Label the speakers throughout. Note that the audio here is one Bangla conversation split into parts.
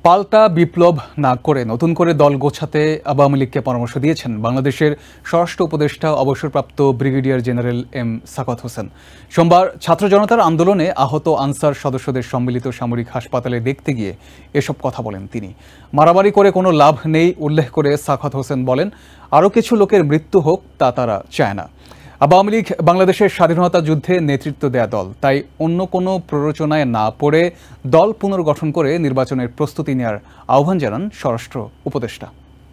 Speaker 1: পাল্টা বিপ্লব না করে নতুন করে দল গোছাতে আওয়ামী লীগকে পরামর্শ দিয়েছেন বাংলাদেশের স্বরাষ্ট্র উপদেষ্টা অবসরপ্রাপ্ত brigadier general M Sakhawat Hossain. সোমবার ছাত্র জনতার আন্দোলনে আহত আনসার সদস্যদের সম্মিলিত সামরিক হাসপাতালে দেখতে গিয়ে এসব কথা বলেন তিনি। মারামারি করে কোনো লাভ নেই উল্লেখ করে সাখাওয়াত হোসেন বলেন, আরও কিছু লোকের মৃত্যু হোক তা তারা চায় না। আওয়ামী লীগ বাংলাদেশের স্বাধীনতা যুদ্ধে নেতৃত্ব দেয়া দল, তাই অন্য কোনো প্ররোচনায় না পড়ে দল পুনর্গঠন করে নির্বাচনের প্রস্তুতি নেওয়ার আহ্বান জানান স্বরাষ্ট্র উপদেষ্টা।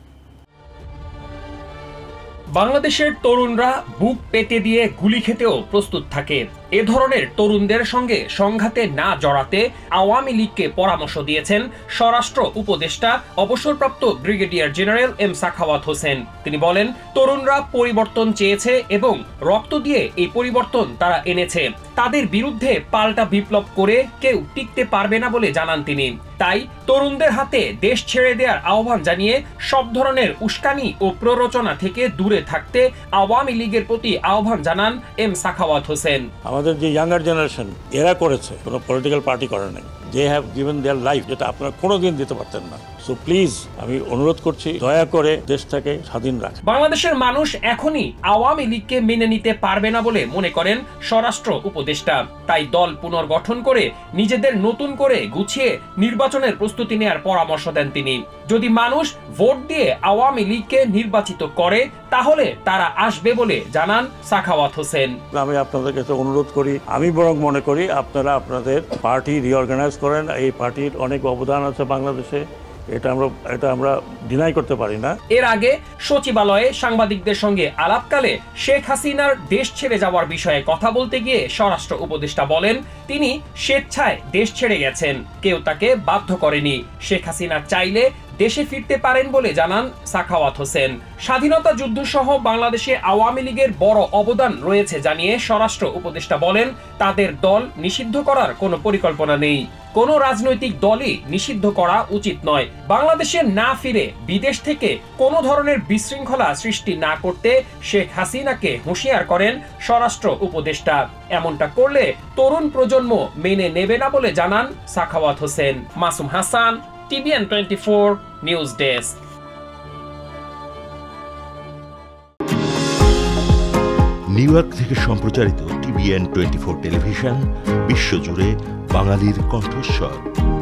Speaker 2: বাংলাদেশের তরুণরা বুক পেতে দিয়ে গুলি খেতেও প্রস্তুত থাকে। এ ধরনের তরুণদের সঙ্গে সংঘাতে না জড়াতে আওয়ামী লীগকে পরামর্শ দিয়েছেন স্বরাষ্ট্র উপদেষ্টা অবসরপ্রাপ্ত brigadier general M Sakhawat Hossain. তিনি বলেন, তরুণরা পরিবর্তন চেয়েছে এবং রক্ত দিয়ে এই পরিবর্তন তারা এনেছে। তাদের বিরুদ্ধে পাল্টা বিপ্লব করে কেউ টিকতে পারবে না বলে জানান তিনি। তাই তরুণদের হাতে দেশ ছেড়ে দেওয়ার আহ্বান জানিয়ে সব ধরনের উস্কানি ও প্ররোচনা থেকে দূরে থাকতে আওয়ামী লীগের প্রতি আহ্বান জানান এম সাখাওয়াত হোসেন।
Speaker 3: আমাদের যে ইয়াঙ্গার জেনারেশন এরা করেছে, কোনো পলিটিক্যাল পার্টি করে নাই। They have given their life, যেটা আপনারা কোনোদিন দিতে পারতেন না। সো প্লিজ আমি অনুরোধ করছি, দয়া করে দেশটাকে স্বাধীন রাখেন।
Speaker 2: বাংলাদেশের মানুষ এখনই আওয়ামী লীগকে মেনে নিতে পারবে না বলে মনে করেন স্বরাষ্ট্র উপদেষ্টা। তাই দল পুনর্গঠন করে নিজেদের নতুন করে গুছিয়ে নির্বাচনের প্রস্তুতি নেওয়ার পরামর্শ দেন তিনি। যদি মানুষ ভোট দিয়ে আওয়ামী লীগকে নির্বাচিত করে তাহলে তারা আসবে বলে জানান সাখাওয়াত হোসেন।
Speaker 3: আমি আপনাদের কাছে অনুরোধ করি, আমি বরং মনে করি আপনারা আপনাদের পার্টি রিঅর্গানাইজ করেন। এই পার্টির অনেক অবদান আছে বাংলাদেশে, এটা আমরা ডিনাই করতে পারি না।
Speaker 2: এর আগে সচিবালয়ে সাংবাদিকদের সঙ্গে আলাপকালে শেখ হাসিনার দেশ ছেড়ে যাওয়ার বিষয়ে কথা বলতে গিয়ে স্বরাষ্ট্র উপদেষ্টা বলেন, তিনি স্বেচ্ছায় দেশ ছেড়ে গেছেন, কেউ তাকে বাধ্য করেনি। শেখ হাসিনা চাইলে দেশে ফিরতে পারেন বলে জানান সাখাওয়াত হোসেন। স্বাধীনতা যুদ্ধ সহ বাংলাদেশে আওয়ামী লীগের বড় অবদান রয়েছে জানিয়ে স্বরাষ্ট্র উপদেষ্টা বলেন, তাদের দল নিষিদ্ধ করার কোনো পরিকল্পনা নেই। কোনো রাজনৈতিক দলই নিষিদ্ধ করা উচিত নয়। বাংলাদেশে না ফিরে বিদেশ থেকে কোনো ধরনের বিশৃঙ্খলা সৃষ্টি না করতে শেখ হাসিনাকে হুঁশিয়ার করেন স্বরাষ্ট্র উপদেষ্টা। এমনটা করলে তরুণ প্রজন্ম মেনে নেবে না বলে জানান Sakhawat Hossain. Masum Hasan, TVN 24 news desk.
Speaker 4: New York থেকে সম্প্রচারিত TVN 24 টেলিভিশন বিশ্বজুড়ে বাঙালির কণ্ঠস্বর।